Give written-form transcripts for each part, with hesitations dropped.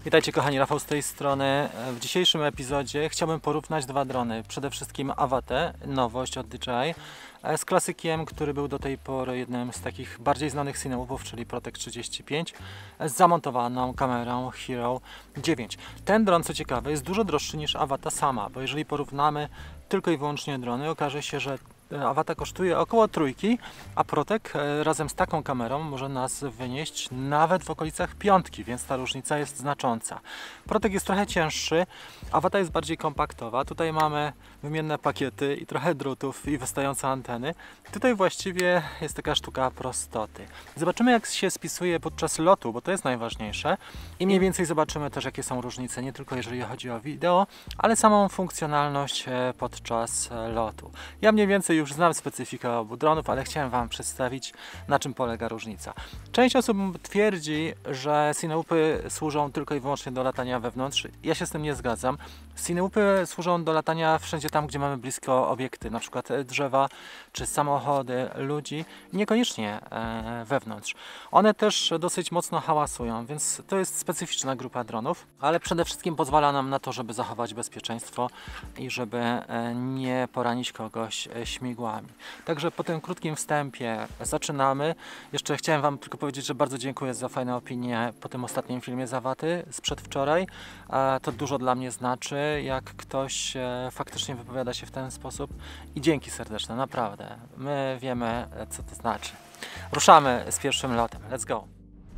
Witajcie kochani, Rafał z tej strony. W dzisiejszym epizodzie chciałbym porównać dwa drony. Przede wszystkim Avate, nowość od DJI, z klasykiem, który był do tej pory jednym z takich bardziej znanych cineupów, czyli Protek 35, z zamontowaną kamerą Hero 9. Ten dron, co ciekawe, jest dużo droższy niż Avata sama, bo jeżeli porównamy tylko i wyłącznie drony, okaże się, że Avata kosztuje około trójki, a Protek razem z taką kamerą może nas wynieść nawet w okolicach piątki, więc ta różnica jest znacząca. Protek jest trochę cięższy, Avata jest bardziej kompaktowa. Tutaj mamy wymienne pakiety i trochę drutów i wystające anteny. Tutaj właściwie jest taka sztuka prostoty. Zobaczymy, jak się spisuje podczas lotu, bo to jest najważniejsze. I mniej więcej zobaczymy też, jakie są różnice, nie tylko jeżeli chodzi o wideo, ale samą funkcjonalność podczas lotu. Ja mniej więcej już znam specyfikę obu dronów, ale chciałem Wam przedstawić, na czym polega różnica. Część osób twierdzi, że cineupy służą tylko i wyłącznie do latania wewnątrz. Ja się z tym nie zgadzam. Cineupy służą do latania wszędzie tam, gdzie mamy blisko obiekty, na przykład drzewa, czy samochody, ludzi, niekoniecznie wewnątrz. One też dosyć mocno hałasują, więc to jest specyficzna grupa dronów, ale przede wszystkim pozwala nam na to, żeby zachować bezpieczeństwo i żeby nie poranić kogoś śmigłami. Także po tym krótkim wstępie zaczynamy. Jeszcze chciałem Wam tylko powiedzieć, że bardzo dziękuję za fajne opinie po tym ostatnim filmie z Avaty z przedwczoraj. To dużo dla mnie znaczy, jak ktoś faktycznie wypowiada się w ten sposób i dzięki serdeczne, naprawdę. My wiemy, co to znaczy. Ruszamy z pierwszym lotem. Let's go!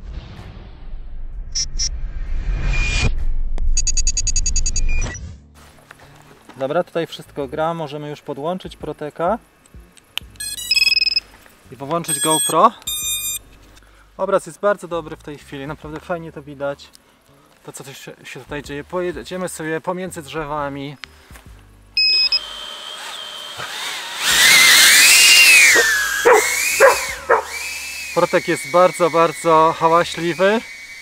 Dobra, tutaj wszystko gra. Możemy już podłączyć Proteka i powłączyć GoPro. Obraz jest bardzo dobry w tej chwili, naprawdę fajnie to widać. To, co się tutaj dzieje. Pojedziemy sobie pomiędzy drzewami. Protek jest bardzo, bardzo hałaśliwy.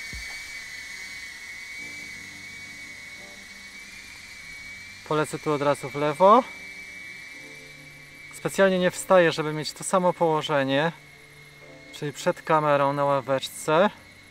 Polecę tu od razu w lewo. Specjalnie nie wstaję, żeby mieć to samo położenie, czyli przed kamerą na ławeczce.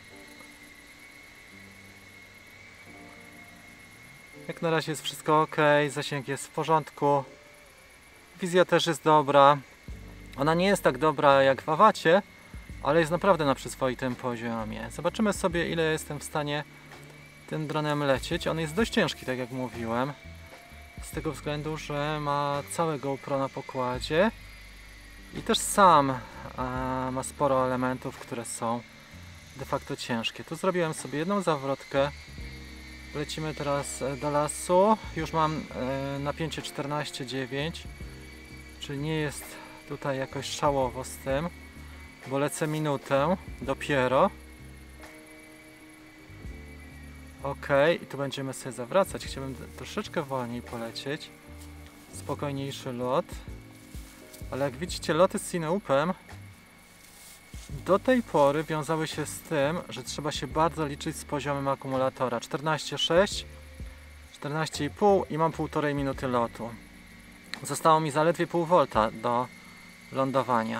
Jak na razie jest wszystko ok, zasięg jest w porządku. Wizja też jest dobra. Ona nie jest tak dobra jak w Avacie, ale jest naprawdę na przyzwoitym poziomie. Zobaczymy sobie, ile jestem w stanie tym dronem lecieć. On jest dość ciężki, tak jak mówiłem. Z tego względu, że ma całe GoPro na pokładzie i też sam ma sporo elementów, które są de facto ciężkie. Tu zrobiłem sobie jedną zawrotkę. Lecimy teraz do lasu. Już mam napięcie 14,9, czyli nie jest tutaj jakoś szałowo z tym, bo lecę minutę dopiero. Ok, i tu będziemy sobie zawracać. Chciałbym troszeczkę wolniej polecieć. Spokojniejszy lot. Ale jak widzicie, loty z cineupem do tej pory wiązały się z tym, że trzeba się bardzo liczyć z poziomem akumulatora. 14,6, 14,5 i mam 1,5 minuty lotu. Zostało mi zaledwie pół volta do lądowania.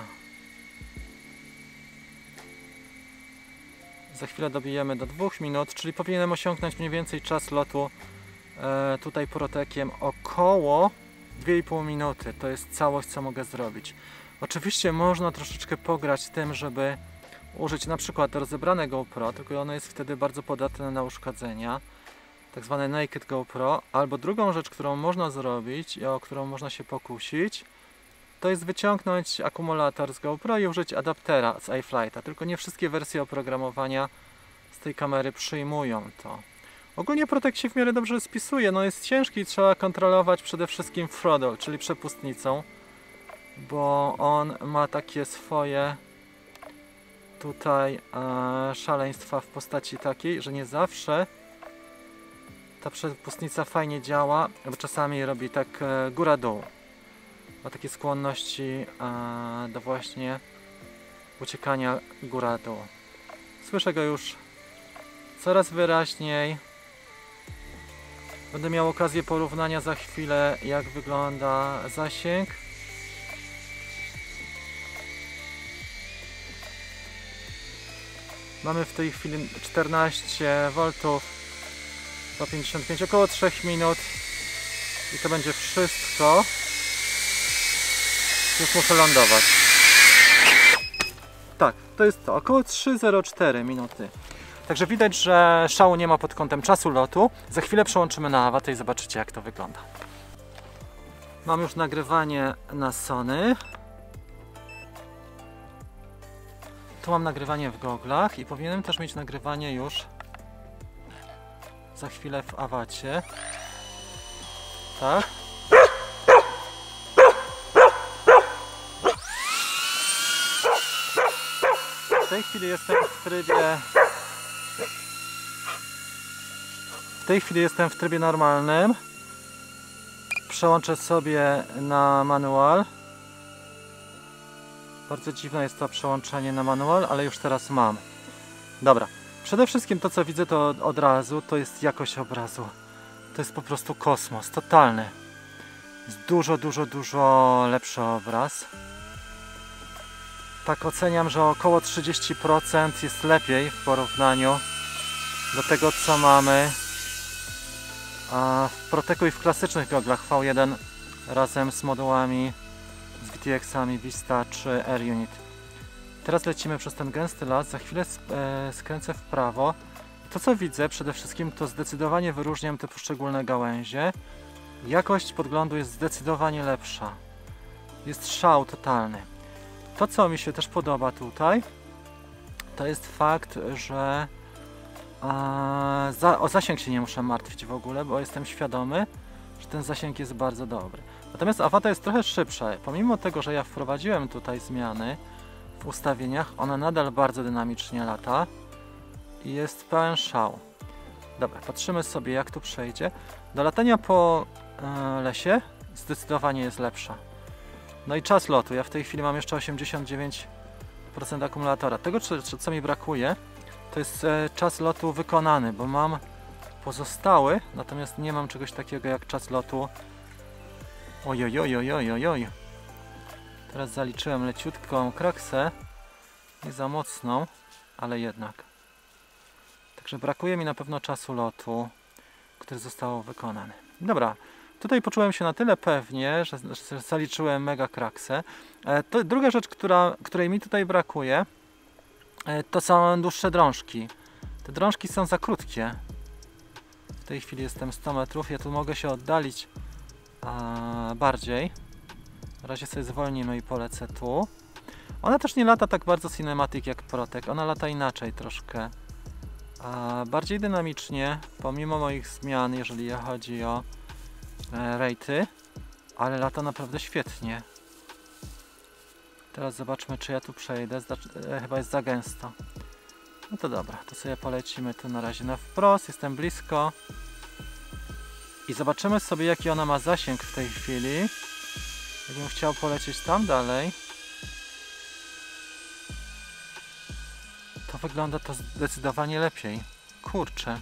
Za chwilę dobijemy do 2 minut, czyli powinienem osiągnąć mniej więcej czas lotu tutaj Protekiem około 2,5 minuty. To jest całość, co mogę zrobić. Oczywiście można troszeczkę pograć tym, żeby użyć na przykład rozebrane GoPro, tylko ono jest wtedy bardzo podatne na uszkodzenia, tak zwane naked GoPro, albo drugą rzecz, którą można zrobić i o którą można się pokusić, to jest wyciągnąć akumulator z GoPro i użyć adaptera z iFlighta, tylko nie wszystkie wersje oprogramowania z tej kamery przyjmują to. Ogólnie Protek się w miarę dobrze spisuje, no jest ciężki i trzeba kontrolować przede wszystkim throttle, czyli przepustnicą, bo on ma takie swoje tutaj szaleństwa w postaci takiej, że nie zawsze ta przepustnica fajnie działa, bo czasami robi tak góra-dół. Ma takie skłonności do właśnie uciekania góra-dół. Słyszę go już coraz wyraźniej. Będę miał okazję porównania za chwilę, jak wygląda zasięg. Mamy w tej chwili 14 V 155, około 3 minut i to będzie wszystko. Już muszę lądować. Tak, to jest to, około 3,04 minuty. Także widać, że szału nie ma pod kątem czasu lotu. Za chwilę przełączymy na awatę i zobaczycie, jak to wygląda. Mam już nagrywanie na Sony. Tu mam nagrywanie w goglach i powinienem też mieć nagrywanie już za chwilę w awacie. Tak. W tej chwili jestem w trybie normalnym. Przełączę sobie na manual. Bardzo dziwne jest to przełączenie na manual, ale już teraz mam. Dobra. Przede wszystkim to, co widzę, to od razu to jest jakość obrazu. To jest po prostu kosmos, totalny. Jest dużo lepszy obraz. Tak oceniam, że około 30% jest lepiej w porównaniu do tego, co mamy w Proteku i w klasycznych goglach V1 razem z modułami, z VTX-ami Vista czy Air Unit. Teraz lecimy przez ten gęsty las, za chwilę skręcę w prawo. To, co widzę przede wszystkim, to zdecydowanie wyróżniam te poszczególne gałęzie. Jakość podglądu jest zdecydowanie lepsza. Jest szał totalny. To, co mi się też podoba tutaj, to jest fakt, że o zasięg się nie muszę martwić w ogóle, bo jestem świadomy, że ten zasięg jest bardzo dobry. Natomiast awata jest trochę szybsza. Pomimo tego, że ja wprowadziłem tutaj zmiany w ustawieniach, ona nadal bardzo dynamicznie lata i jest pełen szał. Dobra, patrzymy sobie, jak tu przejdzie. Do latania po lesie zdecydowanie jest lepsza. No i czas lotu. Ja w tej chwili mam jeszcze 89% akumulatora. Tego, co mi brakuje, to jest czas lotu wykonany, bo mam pozostały, natomiast nie mam czegoś takiego jak czas lotu. Ojojojojojojoj. Teraz zaliczyłem leciutką kraksę. Nie za mocną, ale jednak. Także brakuje mi na pewno czasu lotu, który został wykonany. Dobra. Tutaj poczułem się na tyle pewnie, że zaliczyłem mega kraksę. Druga rzecz, której mi tutaj brakuje, to są dłuższe drążki. Te drążki są za krótkie. W tej chwili jestem 100 metrów, ja tu mogę się oddalić bardziej. Na razie sobie zwolnimy i polecę tu. Ona też nie lata tak bardzo cinematic jak Protek, ona lata inaczej troszkę. Bardziej dynamicznie, pomimo moich zmian, jeżeli chodzi o rejty, ale lata naprawdę świetnie. Teraz zobaczmy, czy ja tu przejdę. Chyba jest za gęsto. No to dobra, to sobie polecimy tu na razie na wprost. Jestem blisko. I zobaczymy sobie, jaki ona ma zasięg w tej chwili. Jakbym chciał polecieć tam dalej, to wygląda to zdecydowanie lepiej. Kurczę.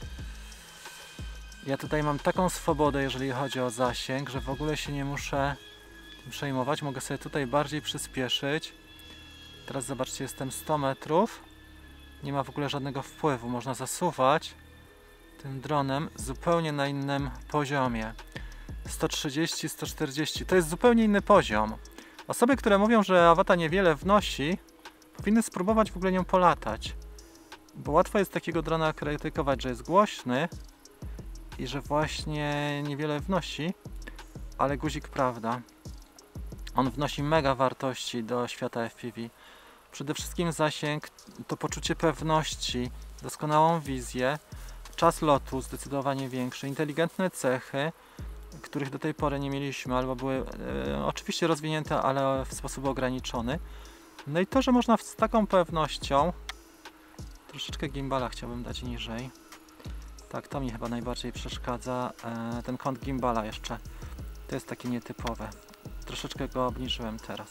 Ja tutaj mam taką swobodę, jeżeli chodzi o zasięg, że w ogóle się nie muszę tym przejmować. Mogę sobie tutaj bardziej przyspieszyć. Teraz zobaczcie, jestem 100 metrów. Nie ma w ogóle żadnego wpływu. Można zasuwać tym dronem zupełnie na innym poziomie. 130, 140. To jest zupełnie inny poziom. Osoby, które mówią, że awata niewiele wnosi, powinny spróbować w ogóle nią polatać. Bo łatwo jest takiego drona krytykować, że jest głośny i że właśnie niewiele wnosi, ale guzik prawda. On wnosi mega wartości do świata FPV. Przede wszystkim zasięg, to poczucie pewności, doskonałą wizję, czas lotu zdecydowanie większy, inteligentne cechy, których do tej pory nie mieliśmy, albo były oczywiście rozwinięte, ale w sposób ograniczony. No i to, że można z taką pewnością, troszeczkę gimbala chciałbym dać niżej. Tak, to mi chyba najbardziej przeszkadza, ten kąt gimbala jeszcze. To jest takie nietypowe. Troszeczkę go obniżyłem teraz.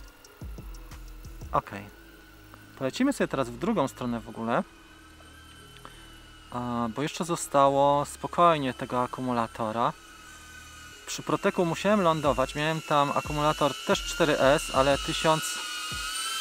Ok. Polecimy sobie teraz w drugą stronę w ogóle. Bo jeszcze zostało spokojnie tego akumulatora. Przy Proteku musiałem lądować. Miałem tam akumulator też 4S, ale 1000...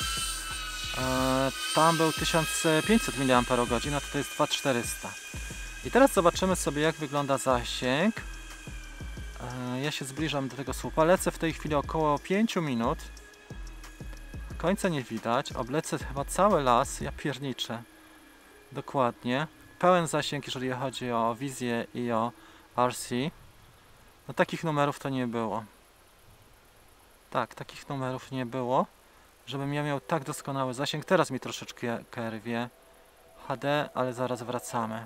tam był 1500 mAh, a tutaj jest 2400. I teraz zobaczymy sobie, jak wygląda zasięg. Ja się zbliżam do tego słupa. Lecę w tej chwili około 5 minut. Końca nie widać. Oblecę chyba cały las. Ja pierniczę. Dokładnie. Pełen zasięg, jeżeli chodzi o wizję i o RC. No takich numerów to nie było. Tak, takich numerów nie było, żebym ja miał tak doskonały zasięg. Teraz mi troszeczkę rwie HD, ale zaraz wracamy.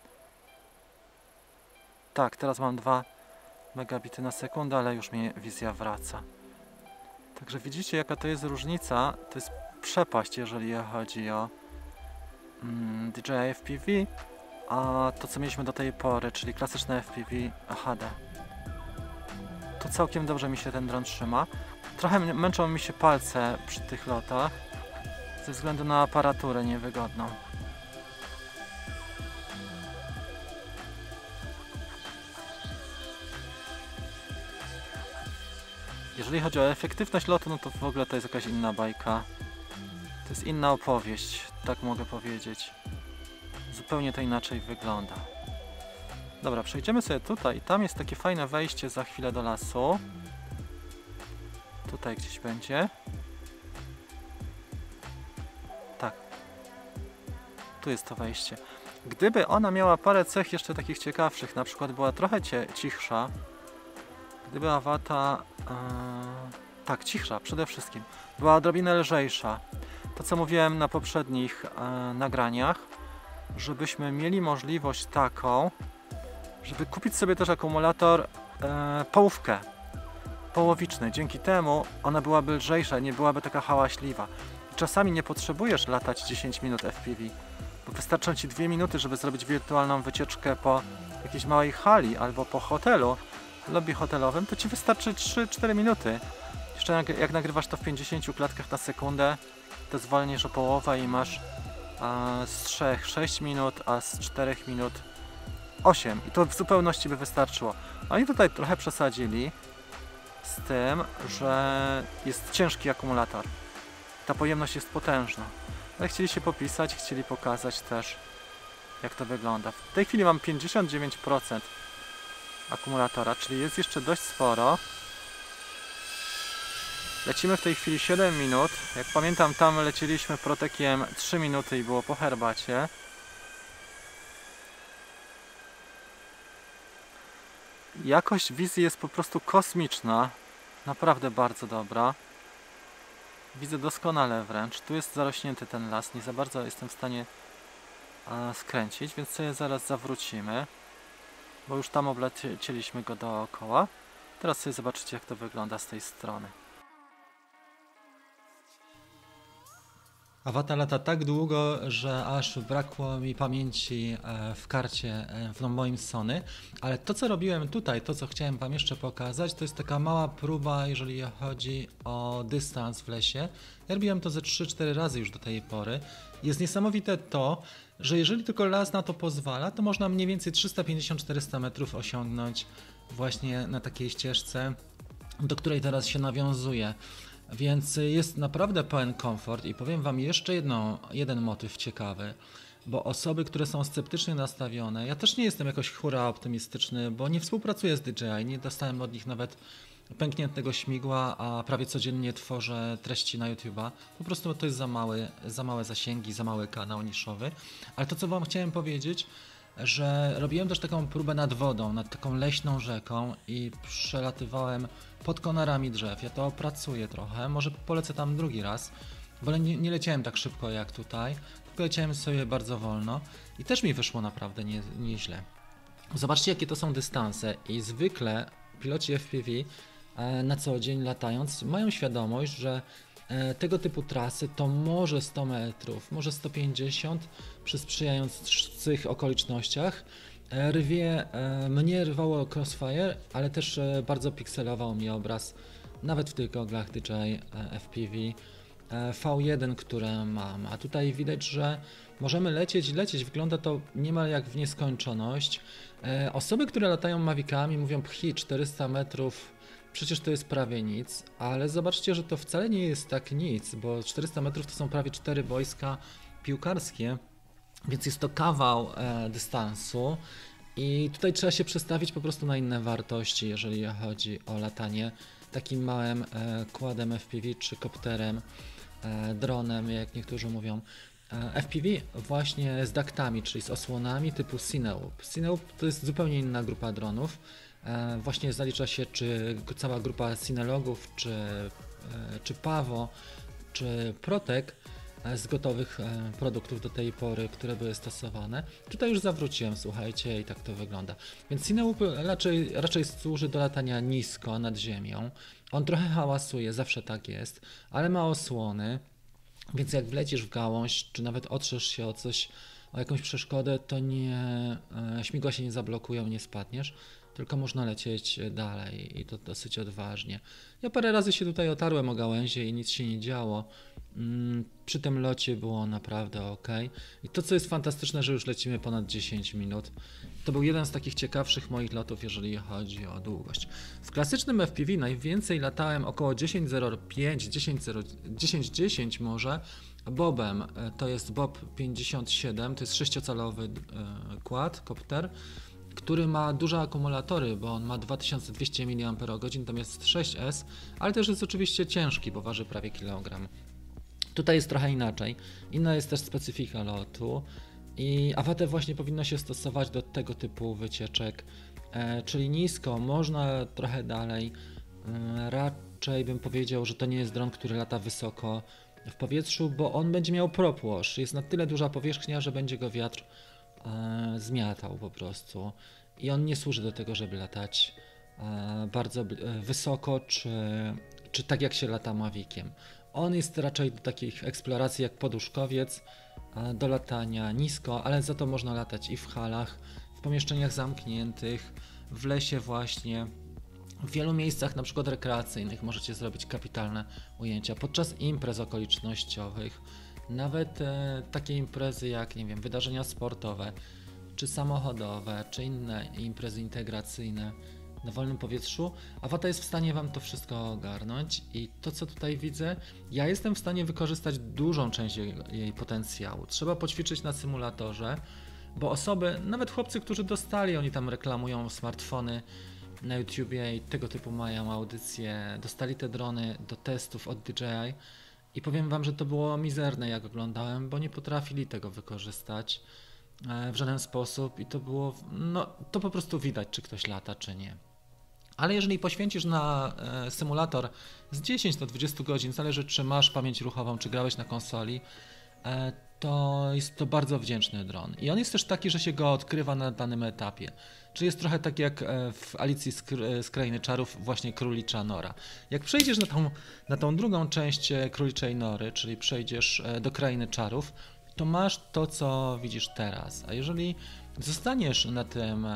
Tak, teraz mam 2 megabity na sekundę, ale już mi wizja wraca. Także widzicie, jaka to jest różnica. To jest przepaść, jeżeli chodzi o DJI FPV, a to, co mieliśmy do tej pory, czyli klasyczne FPV HD. Tu całkiem dobrze mi się ten dron trzyma. Trochę męczą mi się palce przy tych lotach, ze względu na aparaturę niewygodną. Jeżeli chodzi o efektywność lotu, no to w ogóle to jest jakaś inna bajka. To jest inna opowieść, tak mogę powiedzieć. Zupełnie to inaczej wygląda. Dobra, przejdziemy sobie tutaj. Tam jest takie fajne wejście za chwilę do lasu. Tutaj gdzieś będzie. Tak. Tu jest to wejście. Gdyby ona miała parę cech jeszcze takich ciekawszych, na przykład była trochę cichsza, gdyby Avata, tak, cichsza przede wszystkim, była odrobinę lżejsza, to co mówiłem na poprzednich nagraniach, żebyśmy mieli możliwość taką, żeby kupić sobie też akumulator połówkę, połowiczny. Dzięki temu ona byłaby lżejsza, nie byłaby taka hałaśliwa. Czasami nie potrzebujesz latać 10 minut FPV, bo wystarczą Ci 2 minuty, żeby zrobić wirtualną wycieczkę po jakiejś małej hali albo po hotelu, lobby hotelowym, to Ci wystarczy 3-4 minuty. Jeszcze jak nagrywasz to w 50 klatkach na sekundę, to zwolnisz o połowę i masz z 3 6 minut, a z 4 minut 8 i to w zupełności by wystarczyło. Oni tutaj trochę przesadzili z tym, że jest ciężki akumulator. Ta pojemność jest potężna. Ale chcieli się popisać, chcieli pokazać też, jak to wygląda. W tej chwili mam 59% akumulatora, czyli jest jeszcze dość sporo. Lecimy w tej chwili 7 minut. Jak pamiętam, tam leciliśmy protekiem 3 minuty i było po herbacie. Jakość wizji jest po prostu kosmiczna. Naprawdę bardzo dobra. Widzę doskonale wręcz. Tu jest zarośnięty ten las. Nie za bardzo jestem w stanie skręcić, więc sobie zaraz zawrócimy. Bo już tam oblecieliśmy go dookoła. Teraz sobie zobaczycie, jak to wygląda z tej strony. Avata lata tak długo, że aż brakło mi pamięci w karcie w moim Sony, ale to, co robiłem tutaj, to, co chciałem Wam jeszcze pokazać, to jest taka mała próba, jeżeli chodzi o dystans w lesie. Ja robiłem to ze 3-4 razy już do tej pory. Jest niesamowite to, że jeżeli tylko las na to pozwala, to można mniej więcej 350-400 metrów osiągnąć właśnie na takiej ścieżce, do której teraz się nawiązuje. Więc jest naprawdę pełen komfort i powiem Wam jeszcze jeden motyw ciekawy, bo osoby, które są sceptycznie nastawione, ja też nie jestem jakoś hura optymistyczny, bo nie współpracuję z DJI, nie dostałem od nich nawet pękniętego śmigła, a prawie codziennie tworzę treści na YouTube'a. Po prostu to jest za małe zasięgi, za mały kanał niszowy. Ale to, co Wam chciałem powiedzieć, że robiłem też taką próbę nad wodą, nad taką leśną rzeką i przelatywałem pod konarami drzew. Ja to opracuję trochę, może polecę tam drugi raz, bo nie leciałem tak szybko jak tutaj, tylko leciałem sobie bardzo wolno i też mi wyszło naprawdę nieźle. Zobaczcie, jakie to są dystanse i zwykle piloci FPV na co dzień latając mają świadomość, że tego typu trasy to może 100 metrów, może 150 przy sprzyjających okolicznościach. Mnie rwało Crossfire, ale też bardzo pikselował mi obraz, nawet w tych goglach DJI FPV V1, które mam. A tutaj widać, że możemy lecieć, wygląda to niemal jak w nieskończoność. Osoby, które latają Mavicami mówią, pchi 400 metrów, przecież to jest prawie nic, ale zobaczcie, że to wcale nie jest tak nic, bo 400 metrów to są prawie 4 boiska piłkarskie. Więc jest to kawał dystansu i tutaj trzeba się przestawić po prostu na inne wartości, jeżeli chodzi o latanie takim małym quadem FPV czy kopterem, dronem, jak niektórzy mówią. FPV właśnie z ductami, czyli z osłonami typu Cinewoop. Cinewoop to jest zupełnie inna grupa dronów. Właśnie zalicza się czy cała grupa Cinelogów, czy Pavo, czy Protek z gotowych produktów do tej pory, które były stosowane. Tutaj już zawróciłem, słuchajcie, i tak to wygląda. Więc Cinewoop raczej służy do latania nisko nad ziemią. On trochę hałasuje, zawsze tak jest, ale ma osłony. Więc jak wlecisz w gałąź, czy nawet otrzesz się o coś, o jakąś przeszkodę, to śmigła się nie zablokują, nie spadniesz, tylko można lecieć dalej i to dosyć odważnie. Ja parę razy się tutaj otarłem o gałęzie i nic się nie działo. Przy tym locie było naprawdę ok. I to, co jest fantastyczne, że już lecimy ponad 10 minut. To był jeden z takich ciekawszych moich lotów, jeżeli chodzi o długość. W klasycznym FPV najwięcej latałem około 10.05, 10.10 może, Bobem. To jest Bob 57, to jest 6-calowy quad, kopter, który ma duże akumulatory, bo on ma 2200 mAh, tam jest 6S, ale też jest oczywiście ciężki, bo waży prawie kilogram. Tutaj jest trochę inaczej. Inna jest też specyfika lotu i Avatę właśnie powinno się stosować do tego typu wycieczek, czyli nisko, można trochę dalej. Raczej bym powiedział, że to nie jest dron, który lata wysoko w powietrzu, bo on będzie miał prop wash. Jest na tyle duża powierzchnia, że będzie go wiatr zmiatał po prostu i on nie służy do tego, żeby latać bardzo wysoko, czy tak jak się lata Maviciem. On jest raczej do takich eksploracji jak poduszkowiec, do latania nisko, ale za to można latać i w halach, w pomieszczeniach zamkniętych, w lesie właśnie. W wielu miejscach, na przykład rekreacyjnych, możecie zrobić kapitalne ujęcia podczas imprez okolicznościowych. Nawet takie imprezy jak, nie wiem, wydarzenia sportowe, czy samochodowe, czy inne imprezy integracyjne na wolnym powietrzu, Avata jest w stanie Wam to wszystko ogarnąć i to, co tutaj widzę, ja jestem w stanie wykorzystać dużą część jej potencjału. Trzeba poćwiczyć na symulatorze, bo osoby, nawet chłopcy, którzy dostali, oni tam reklamują smartfony na YouTubie i tego typu mają audycje, dostali te drony do testów od DJI i powiem Wam, że to było mizerne, jak oglądałem, bo nie potrafili tego wykorzystać w żaden sposób i to było, no to po prostu widać, czy ktoś lata, czy nie. Ale jeżeli poświęcisz na symulator z 10 do 20 godzin, zależy czy masz pamięć ruchową, czy grałeś na konsoli, to jest to bardzo wdzięczny dron. I on jest też taki, że się go odkrywa na danym etapie. Czyli jest trochę tak jak w Alicji z Krainy Czarów, właśnie Królicza Nora. Jak przejdziesz na tą drugą część Króliczej Nory, czyli przejdziesz do Krainy Czarów, to masz to, co widzisz teraz. A jeżeli zostaniesz na tym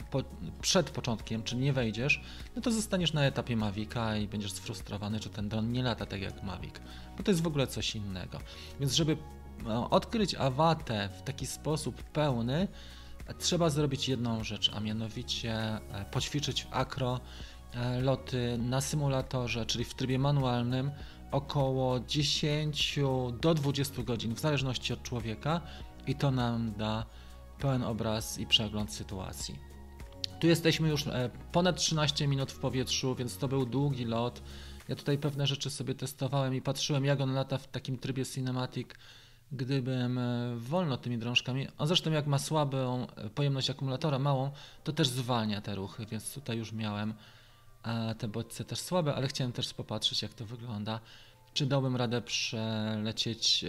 przed początkiem, czyli nie wejdziesz, no to zostaniesz na etapie Mavica i będziesz sfrustrowany, że ten dron nie lata tak jak Mavic, bo to jest w ogóle coś innego. Więc żeby odkryć Avatę w taki sposób pełny, trzeba zrobić jedną rzecz, a mianowicie poćwiczyć w akro loty na symulatorze, czyli w trybie manualnym, około 10 do 20 godzin, w zależności od człowieka, i to nam da pełen obraz i przegląd sytuacji. Tu jesteśmy już ponad 13 minut w powietrzu, więc to był długi lot. Ja tutaj pewne rzeczy sobie testowałem i patrzyłem, jak on lata w takim trybie cinematic, gdybym wolno tymi drążkami. On zresztą jak ma słabą pojemność akumulatora, małą, to też zwalnia te ruchy, więc tutaj już miałem te bodźce też słabe, ale chciałem też popatrzeć, jak to wygląda. Czy dałbym radę przelecieć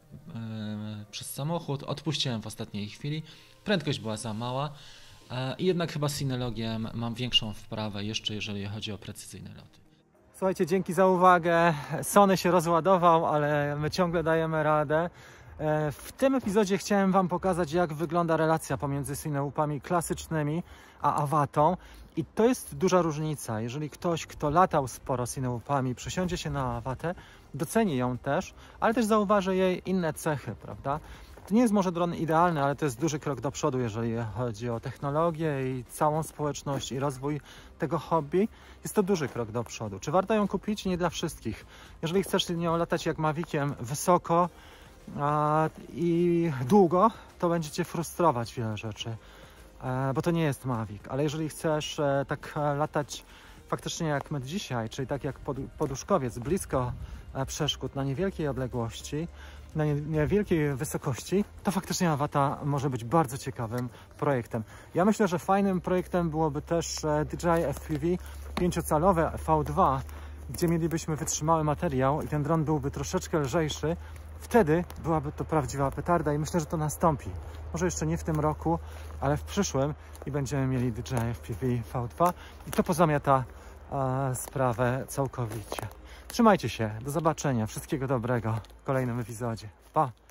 przez samochód? Odpuściłem w ostatniej chwili. Prędkość była za mała i jednak chyba z Cinelogiem mam większą wprawę jeszcze, jeżeli chodzi o precyzyjne loty. Słuchajcie, dzięki za uwagę. Sony się rozładował, ale my ciągle dajemy radę. W tym epizodzie chciałem Wam pokazać, jak wygląda relacja pomiędzy Cinewoopami klasycznymi a Avatą. I to jest duża różnica. Jeżeli ktoś, kto latał sporo Cinewoopami, przesiądzie się na Avatę, doceni ją też, ale też zauważy jej inne cechy, prawda? To nie jest może dron idealny, ale to jest duży krok do przodu, jeżeli chodzi o technologię i całą społeczność i rozwój tego hobby. Jest to duży krok do przodu. Czy warto ją kupić? Nie dla wszystkich. Jeżeli chcesz nią latać jak Maviciem wysoko, i długo to będzie Cię frustrować wiele rzeczy, bo to nie jest Mavic, ale jeżeli chcesz tak latać faktycznie jak my dzisiaj, czyli tak jak poduszkowiec, blisko przeszkód, na niewielkiej odległości, na niewielkiej wysokości, to faktycznie Avata może być bardzo ciekawym projektem. Ja myślę, że fajnym projektem byłoby też DJI FPV 5-calowe V2, gdzie mielibyśmy wytrzymały materiał i ten dron byłby troszeczkę lżejszy. Wtedy byłaby to prawdziwa petarda i myślę, że to nastąpi. Może jeszcze nie w tym roku, ale w przyszłym i będziemy mieli DJI FPV V2 i to pozamiata sprawę całkowicie. Trzymajcie się, do zobaczenia, wszystkiego dobrego w kolejnym epizodzie. Pa!